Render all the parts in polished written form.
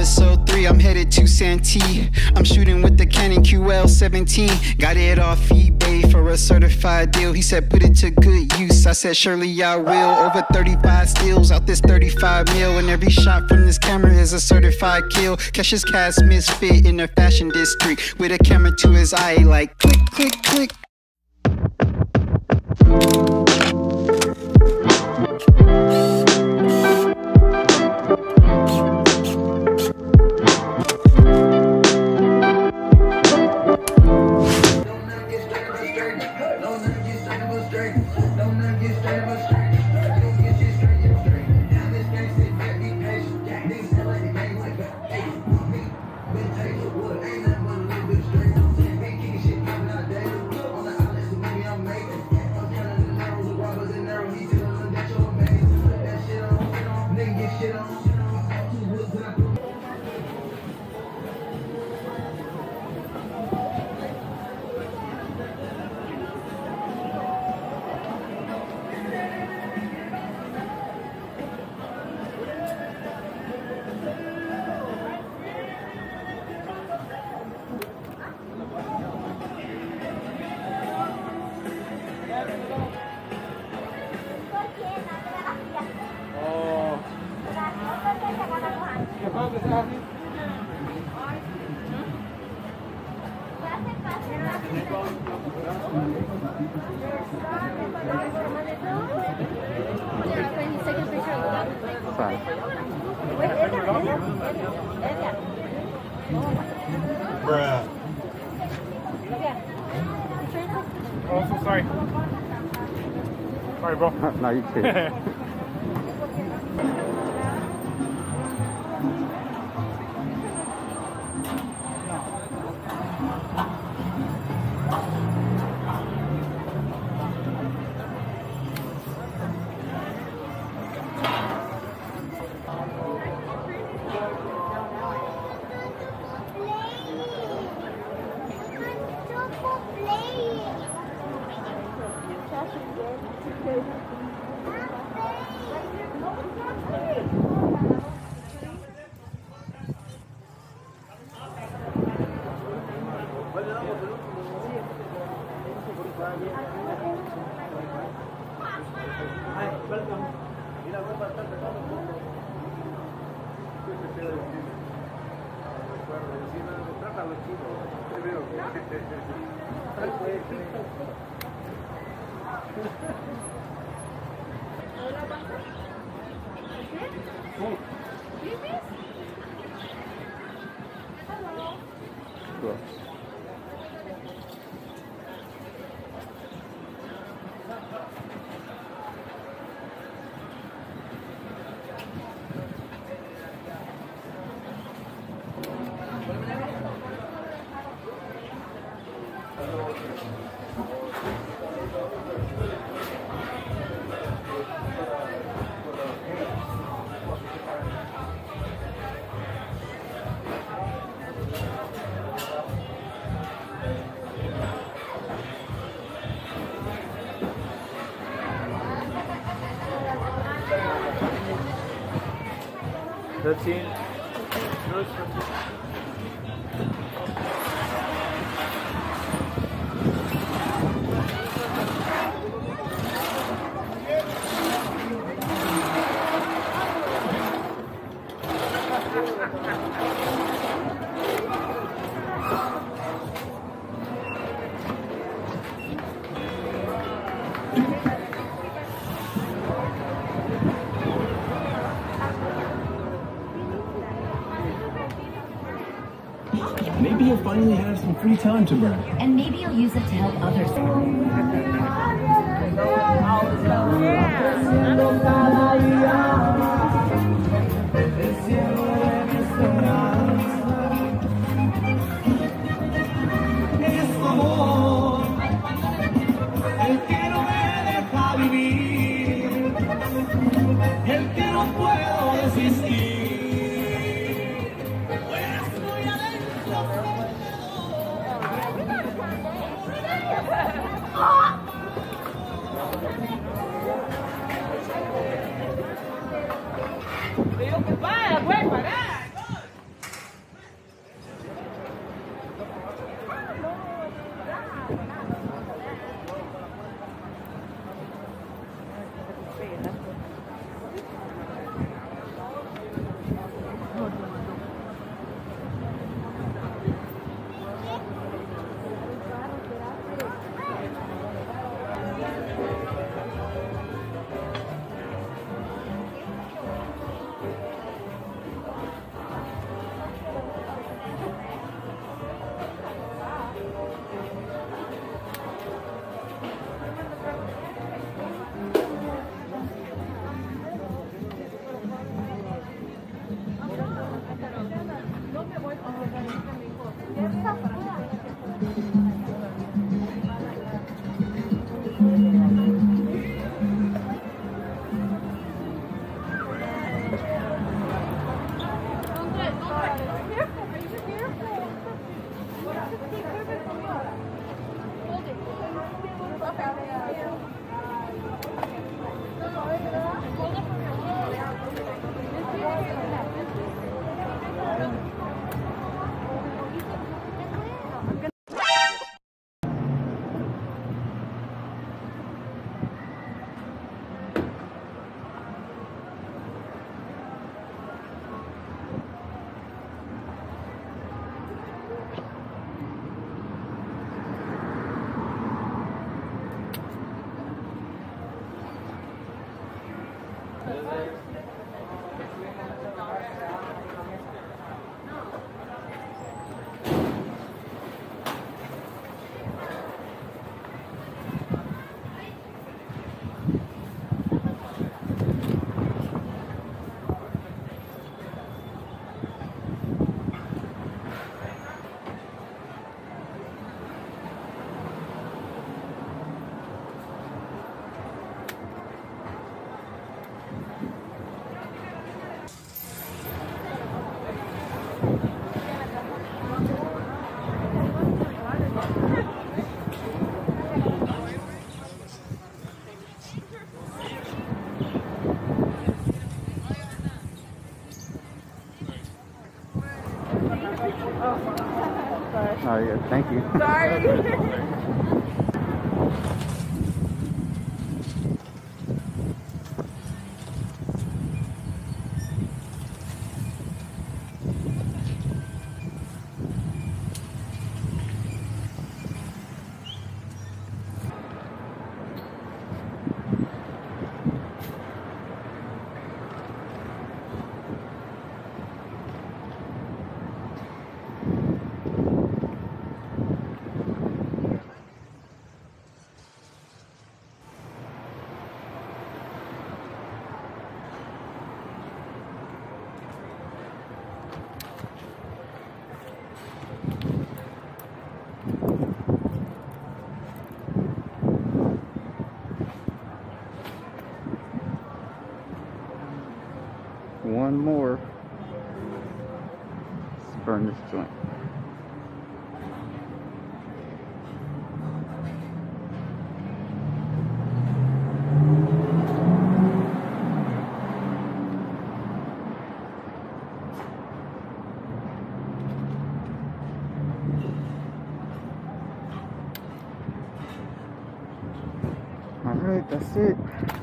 Episode 3, I'm headed to Santee. I'm shooting with the Canon QL17. Got it off eBay for a certified deal. He said put it to good use. I said surely I will. Over 35 steals out this 35 mil. And every shot from this camera is a certified kill. Catch his cast misfit in the fashion district with a camera to his eye like click, click, click. Bruh. Oh, so sorry. Sorry, bro. No, you can't. Maybe you'll finally have some free time to burn. And maybe you'll use it to help others. One more. Let's burn this joint. All right, that's it.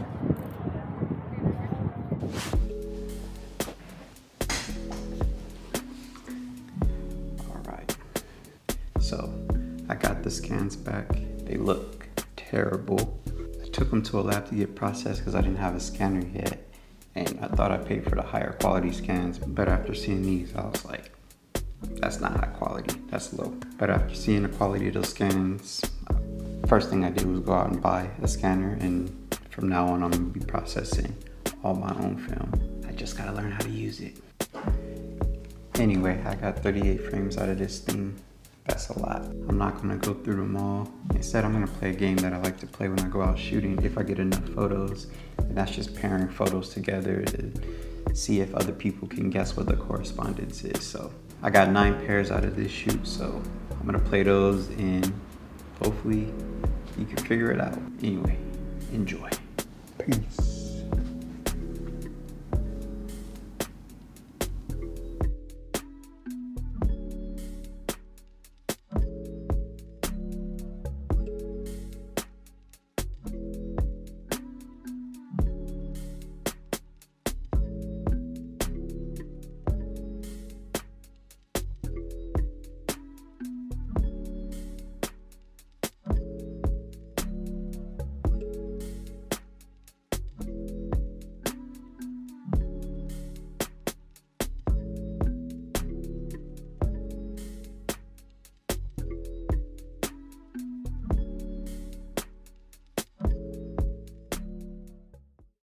So I got the scans back. They look terrible. I took them to a lab to get processed because I didn't have a scanner yet. And I thought I paid for the higher quality scans, but after seeing these, I was like, that's not high quality, that's low. But after seeing the quality of those scans, first thing I did was go out and buy a scanner, and from now on I'm gonna be processing all my own film. I just gotta learn how to use it. Anyway, I got 38 frames out of this thing. That's a lot. I'm not gonna go through them all. Instead, I'm gonna play a game that I like to play when I go out shooting if I get enough photos. And that's just pairing photos together to see if other people can guess what the correspondence is. So I got 9 pairs out of this shoot, so I'm gonna play those and hopefully you can figure it out. Anyway, enjoy. Peace.